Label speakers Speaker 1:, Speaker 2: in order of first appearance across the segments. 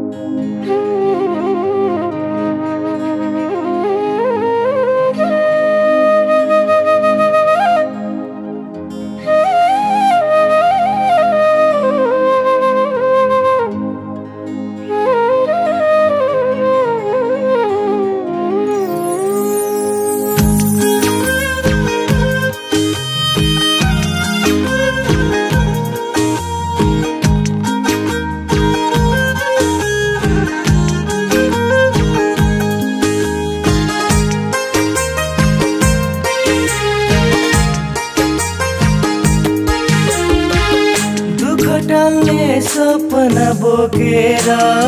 Speaker 1: टाल्ने सपना बोकेर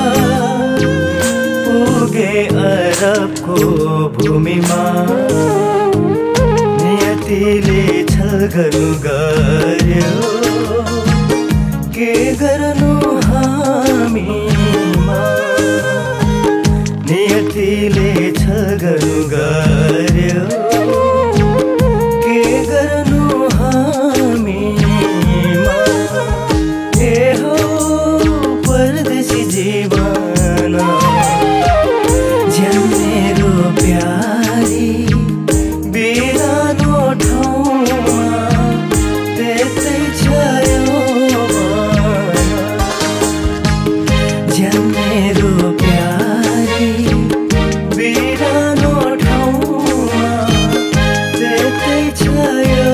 Speaker 1: पुगे अरबको भूमिमा नियतिले छलगनु गर्यो के गर्नु हामीमा नियतिले छलगनु गर्यो के गर्नु हामीमा हो परदेशी जीवन जन्मेरो प्यारी बिरानो ठाउँमा त्यतै छ यो जन्मेरो प्यारी बिरानो ठाउँमा त्यतै छ यो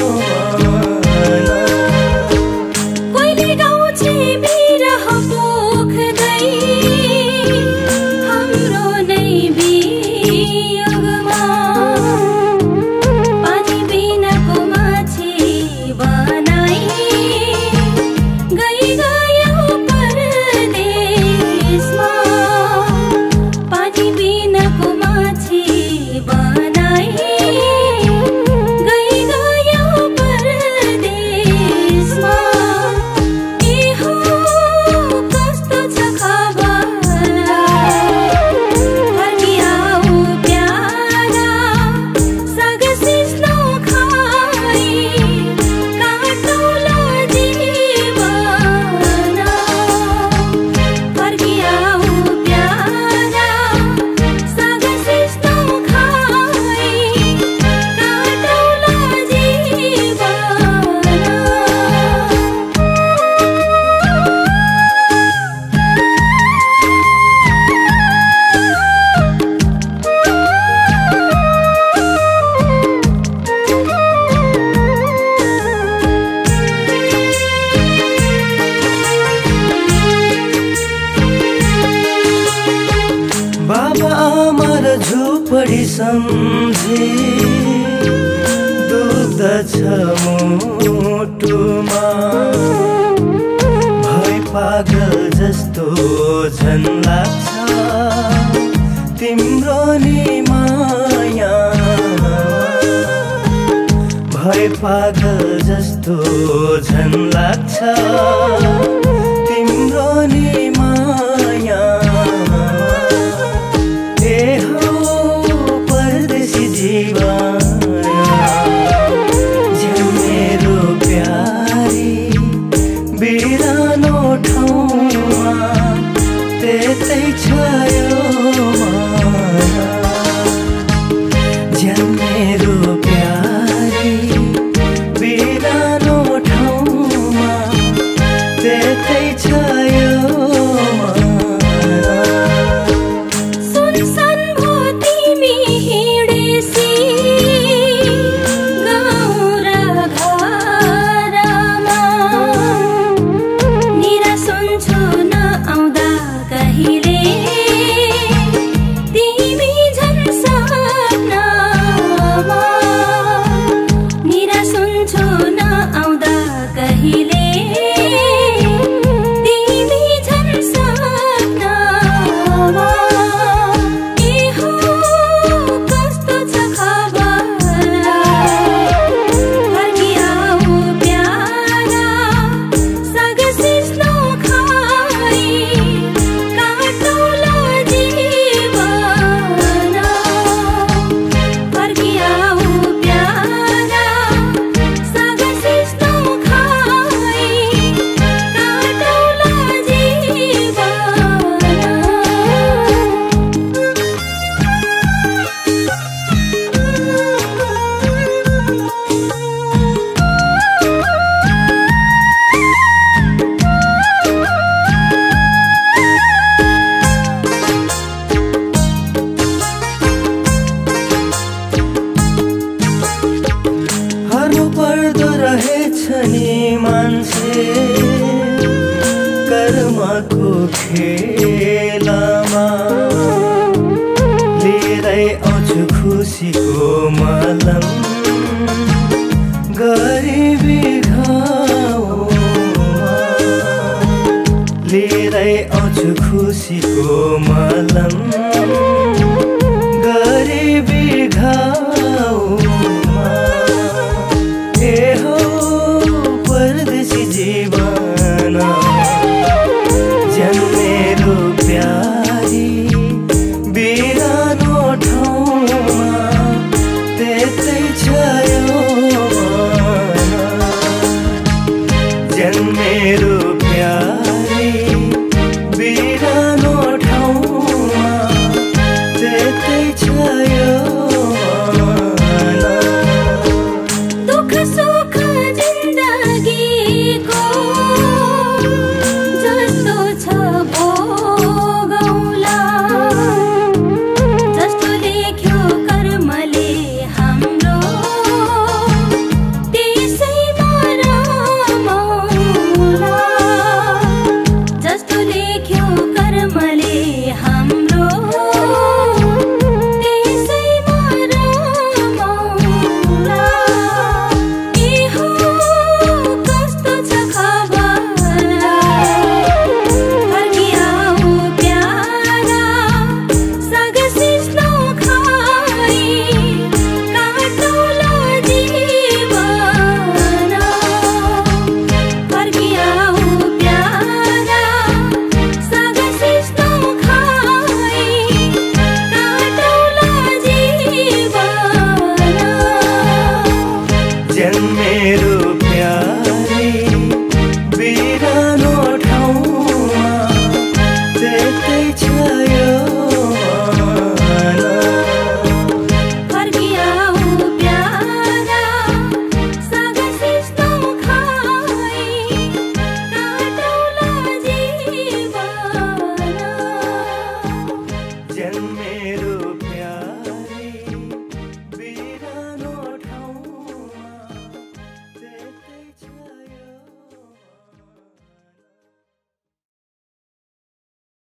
Speaker 1: बाबा आमार झोपडी सम्झे दुख्दछ मुटुमा भई पागल जस्तो झन् लाग्छ तिम्रो नि माया भई पागल जस्तो झन् लाग्छ तिम्रो नि माया जन्मेरो प्यारी बिरानो ठाउँमा त्यतै छ यो जन्मेरो प्यारी बिरानो ठाउँमा त्यतै छ यो
Speaker 2: निरा सुन्छु न आउँदा कहिले
Speaker 1: कर्मको खेलामा लिएरै आउँछु खुसीको मलम गरिबी घाउमा लिएरै आउँछु खुसीको मलम गरिबी घाउमा